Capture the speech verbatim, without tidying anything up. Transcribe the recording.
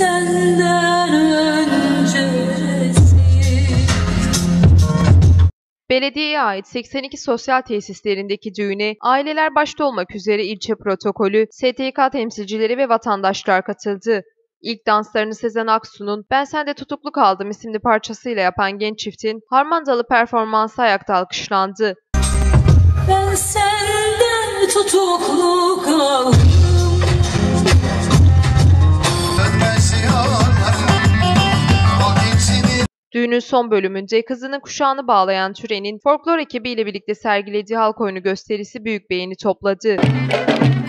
senden öncesi. Belediyeye ait seksen iki sosyal tesislerindeki düğüne aileler başta olmak üzere ilçe protokolü, S T K temsilcileri ve vatandaşlar katıldı. İlk danslarını Sezen Aksu'nun "Ben Sende Tutuklu Kaldım" isimli parçasıyla yapan genç çiftin harmandalı performansı ayakta alkışlandı. Ben senden tutuklu kaldım. Düğünün son bölümünde kızının kuşağını bağlayan Türen'in folklor ekibiyle birlikte sergilediği halk oyunu gösterisi büyük beğeni topladı.